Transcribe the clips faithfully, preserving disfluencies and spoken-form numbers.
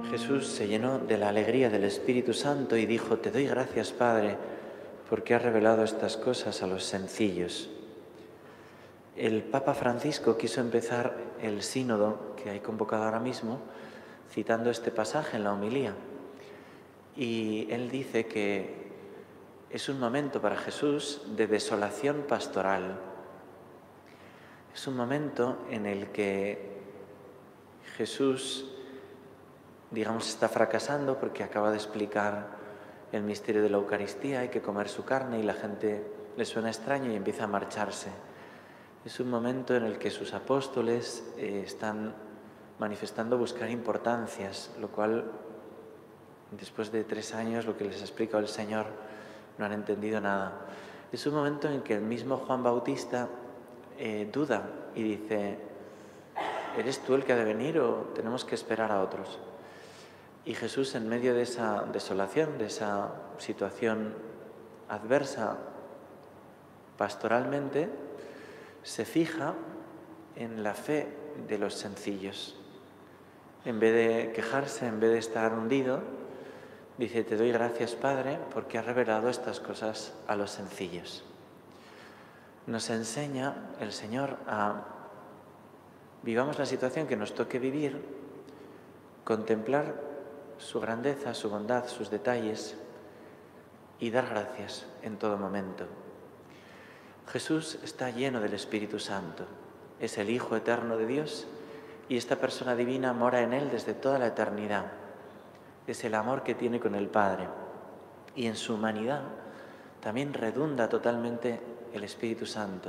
Jesús se llenó de la alegría del Espíritu Santo y dijo: Te doy gracias, Padre, porque has revelado estas cosas a los sencillos. El Papa Francisco quiso empezar el sínodo que hay convocado ahora mismo citando este pasaje en la homilía. Y él dice que es un momento para Jesús de desolación pastoral. Es un momento en el que Jesús, digamos, está fracasando porque acaba de explicar el misterio de la Eucaristía, hay que comer su carne y la gente le suena extraño y empieza a marcharse. Es un momento en el que sus apóstoles eh, están manifestando buscar importancias, lo cual, después de tres años, lo que les ha explicado el Señor, no han entendido nada. Es un momento en que el mismo Juan Bautista eh, duda y dice: ¿eres tú el que ha de venir o tenemos que esperar a otros? Y Jesús, en medio de esa desolación, de esa situación adversa pastoralmente, se fija en la fe de los sencillos. En vez de quejarse, en vez de estar hundido, dice: Te doy gracias, Padre, porque has revelado estas cosas a los sencillos. Nos enseña el Señor a vivamos la situación que nos toque vivir, contemplar su grandeza, su bondad, sus detalles y dar gracias en todo momento. Jesús está lleno del Espíritu Santo, es el Hijo eterno de Dios y esta persona divina mora en él desde toda la eternidad. Es el amor que tiene con el Padre y en su humanidad también redunda totalmente el Espíritu Santo.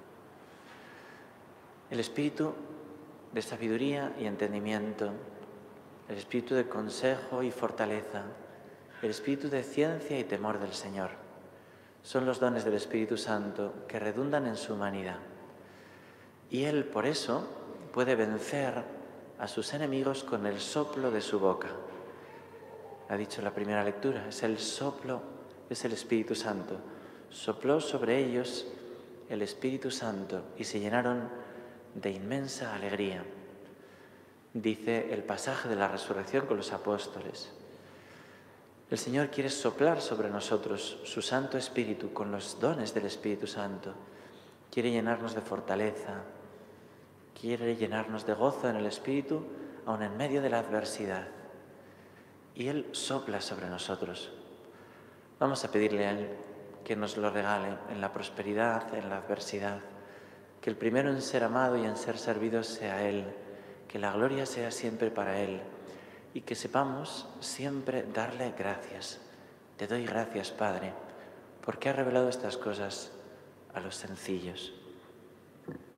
El Espíritu de sabiduría y entendimiento, el Espíritu de consejo y fortaleza, el Espíritu de ciencia y temor del Señor. Son los dones del Espíritu Santo que redundan en su humanidad. Y Él, por eso, puede vencer a sus enemigos con el soplo de su boca. Ha dicho la primera lectura, es el soplo, es el Espíritu Santo. Sopló sobre ellos el Espíritu Santo y se llenaron de inmensa alegría. Dice el pasaje de la resurrección con los apóstoles. El Señor quiere soplar sobre nosotros su Santo Espíritu con los dones del Espíritu Santo. Quiere llenarnos de fortaleza, quiere llenarnos de gozo en el Espíritu, aun en medio de la adversidad. Y Él sopla sobre nosotros. Vamos a pedirle a Él que nos lo regale en la prosperidad, en la adversidad. Que el primero en ser amado y en ser servido sea Él. Que la gloria sea siempre para Él. Y que sepamos siempre darle gracias. Te doy gracias, Padre, porque has revelado estas cosas a los sencillos.